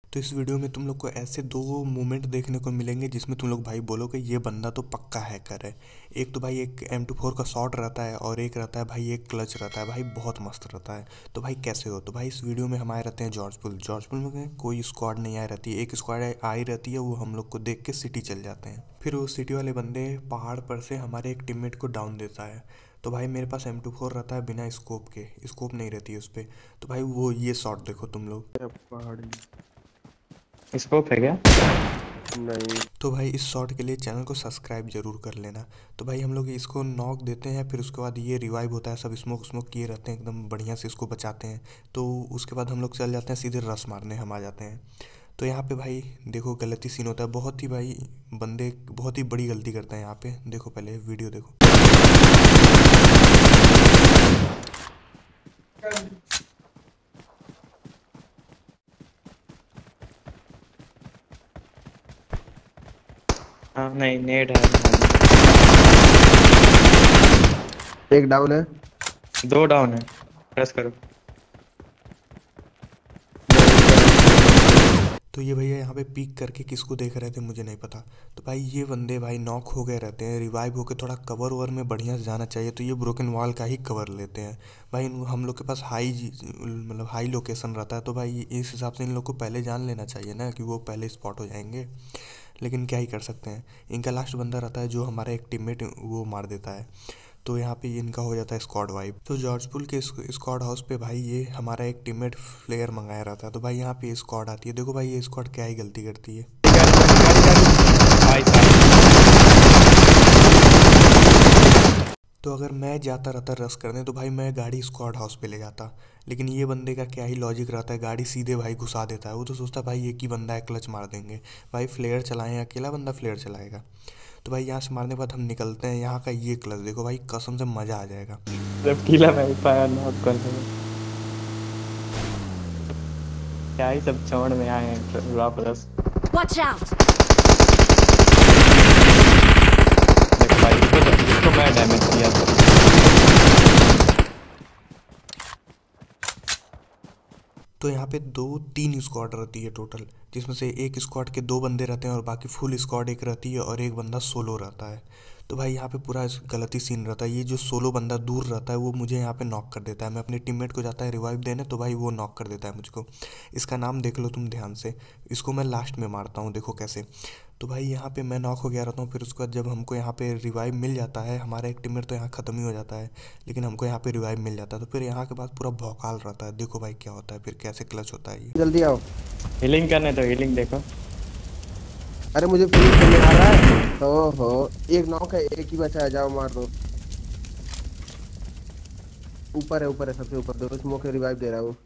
तो इस वीडियो में तुम लोग को ऐसे दो मोमेंट देखने को मिलेंगे जिसमें तुम लोग भाई बोलोगे ये बंदा तो पक्का हैकर है। एक तो भाई एक M24 का शॉट रहता है और एक रहता है भाई एक क्लच रहता है भाई, बहुत मस्त रहता है। तो भाई कैसे हो? तो भाई इस वीडियो में हम आए रहते हैं जॉर्जपुल में कोई स्क्वाड नहीं आए रहती है, एक स्क्वाड आई रहती है, वो हम लोग को देख के सिटी चल जाते हैं। फिर वो सिटी वाले बंदे पहाड़ पर से हमारे एक टीममेट को डाउन देता है। तो भाई मेरे पास M24 रहता है बिना स्कोप के, स्कोप नहीं रहती है उस पर। तो भाई वो ये शॉट देखो तुम लोग। पहाड़ी स्कोप है क्या? नहीं। तो भाई इस शॉट के लिए चैनल को सब्सक्राइब जरूर कर लेना। तो भाई हम लोग इसको नॉक देते हैं, फिर उसके बाद ये रिवाइव होता है, सब स्मोक किए रहते हैं एकदम बढ़िया से, इसको बचाते हैं। तो उसके बाद हम लोग चल जाते हैं सीधे रस मारने, हम आ जाते हैं। तो यहाँ पे भाई देखो गलती सीन होता है, बहुत ही भाई बंदे बहुत ही बड़ी गलती करते हैं यहाँ पे। देखो पहले वीडियो देखो। हाँ नहीं, नेट है। एक डाउन है। दो डाउन है, प्रेस करो। तो ये भैया यहाँ पे पीक करके किसको देख रहे थे मुझे नहीं पता। तो भाई ये बंदे भाई नॉक हो गए रहते हैं, रिवाइव होकर थोड़ा कवर ओवर में बढ़िया से जाना चाहिए, तो ये ब्रोकन वॉल का ही कवर लेते हैं। भाई हम लोग के पास मतलब हाई लोकेशन रहता है, तो भाई इस हिसाब से इन लोग को पहले जान लेना चाहिए ना कि वो पहले स्पॉट हो जाएंगे। लेकिन क्या ही कर सकते हैं, इनका लास्ट बंदा रहता है जो हमारा एक टीममेट वो मार देता है। तो यहाँ पे इनका हो जाता है स्क्वाड वाइप। तो जॉर्जपुल के स्क्वाड हाउस पे भाई ये हमारा एक टीममेट फ्लेयर मंगाया रहता है। तो भाई यहाँ पे स्क्वाड आती है, देखो भाई ये स्क्वाड क्या ही गलती करती है। भाई साहब, तो अगर मैं जाता रहता रस करने तो भाई मैं गाड़ी स्क्वाड हाउस पे ले जाता, लेकिन ये बंदे का क्या ही लॉजिक रहता है, गाड़ी सीधे भाई घुसा देता है। वो तो सोचता है भाई एक ही बंदा है, क्लच मार देंगे। भाई फ्लेयर चलाएं, अकेला बंदा फ्लेयर चलाएगा। तो भाई यहाँ से मारने के बाद हम निकलते हैं। यहाँ का ये क्लच देखो भाई, कसम से मज़ा आ जाएगा। जब किला मैं पाया नॉक कर दूँ। क्या ही सब चौड़ में आए हैं वापस। Watch out! देख भाई, इसको मैं डैमेज किया था। तो यहाँ पे 2-3 स्क्वाड रहती है टोटल, जिसमें से एक स्क्वाड के 2 बंदे रहते हैं और बाकी फुल स्क्वाड एक रहती है और एक बंदा सोलो रहता है। तो भाई यहाँ पे पूरा गलती सीन रहता है, ये जो सोलो बंदा दूर रहता है वो मुझे यहाँ पे नॉक कर देता है। मैं अपने टीममेट को जाता है रिवाइव देने, तो भाई वो नॉक कर देता है मुझको। इसका नाम देख लो तुम ध्यान से, इसको मैं लास्ट में मारता हूँ, देखो कैसे। तो भाई यहाँ पे मैं नॉक हो गया रहता हूँ, फिर उसके बाद जब हमको यहाँ पे रिवाइव मिल जाता है, हमारा एक टीममेट तो यहाँ ख़त्म ही हो जाता है, लेकिन हमको यहाँ पे रिवाइव मिल जाता है। तो फिर यहाँ के बाद पूरा भौकाल रहता है, देखो भाई क्या होता है, फिर कैसे क्लच होता है ये। जल्दी आओ। हीलिंग करने तो हीलिंग देखो। अरे मुझे पुलिस करने आ रहा है। ओहो, एक नॉक है, एक ही बचा है, जाओ मार दो। ऊपर है सबसे ऊपर, दो स्मोक के रिवाइव दे रहा हूँ।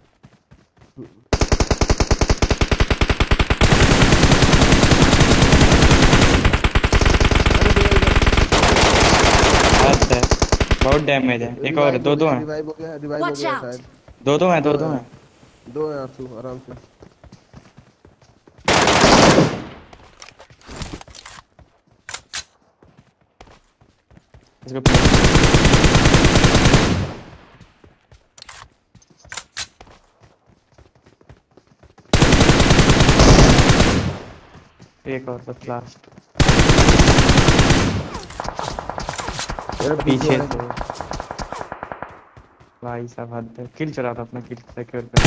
अच्छा, बहुत डैमेज है। एक और, दो हैं। रिवाइव हो गया Watch out! शायद। दो हैं। दो हैं आंसू, आराम से। इसको एक और बस लास्ट। पीछे वाले। तो भाई साहब हद है। किल चला था अपना, किल सिक्योर कर।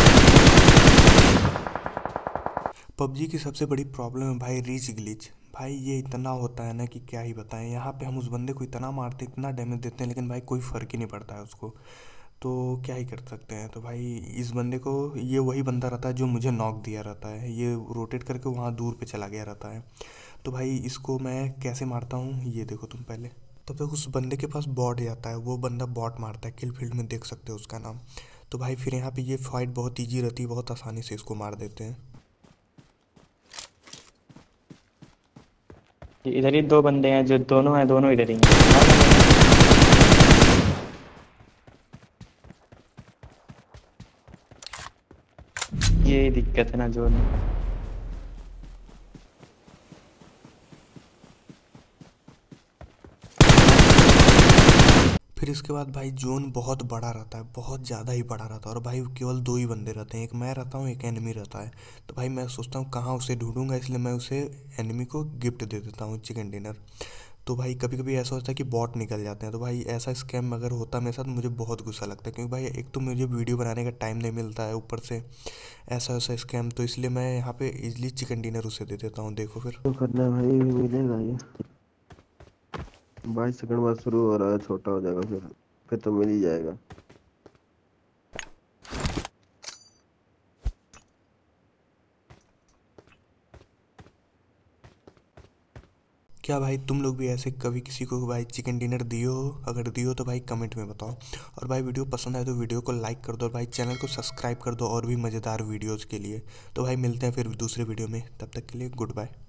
पबजी की सबसे बड़ी प्रॉब्लम है भाई रीच ग्लिच। भाई ये इतना होता है ना कि क्या ही बताएं। यहाँ पे हम उस बंदे को इतना मारते इतना डैमेज देते हैं, लेकिन भाई कोई फ़र्क ही नहीं पड़ता है उसको। तो क्या ही कर सकते हैं। तो भाई इस बंदे को, ये वही बंदा रहता है जो मुझे नॉक दिया रहता है, ये रोटेट करके वहाँ दूर पे चला गया रहता है। तो भाई इसको मैं कैसे मारता हूँ ये देखो तुम पहले। तब तक उस बंदे के पास बॉट जाता है, वो बंदा बॉट मारता है, किल फील्ड में देख सकते हो उसका नाम। तो भाई फिर यहाँ पे ये फाइट बहुत ईजी रहती है, बहुत आसानी से इसको मार देते हैं। इधर ही दो बंदे हैं, जो दोनों हैं, दोनों इधर ही हैं। ये दिक्कत है ना जोन में। फिर फिर इसके बाद भाई जोन बहुत बड़ा रहता है, बहुत ज़्यादा ही बड़ा रहता है, और भाई केवल 2 ही बंदे रहते हैं, एक मैं रहता हूँ, एक एनिमी रहता है। तो भाई मैं सोचता हूँ कहाँ उसे ढूंढूंगा, इसलिए मैं उसे एनिमी को गिफ्ट दे देता हूँ चिकन डिनर। तो भाई कभी कभी ऐसा होता है कि बॉट निकल जाते हैं, तो भाई ऐसा स्कैम अगर होता मेरे साथ मुझे बहुत गुस्सा लगता है, क्योंकि भाई एक तो मुझे वीडियो बनाने का टाइम नहीं मिलता है, ऊपर से ऐसा ऐसा स्कैम, तो इसलिए मैं यहाँ पे इजली चिकन डिनर उसे दे देता हूँ। देखो फिर तो करना है भाई, मिलेगा ये 22 सेकंड बाद शुरू हो रहा है, छोटा हो जाएगा फिर तो मिल ही जाएगा। क्या भाई तुम लोग भी ऐसे कभी किसी को भाई चिकन डिनर दियो हो? अगर दियो तो भाई कमेंट में बताओ, और भाई वीडियो पसंद आए तो वीडियो को लाइक कर दो, और भाई चैनल को सब्सक्राइब कर दो और भी मज़ेदार वीडियोज़ के लिए। तो भाई मिलते हैं फिर दूसरे वीडियो में, तब तक के लिए गुड बाय।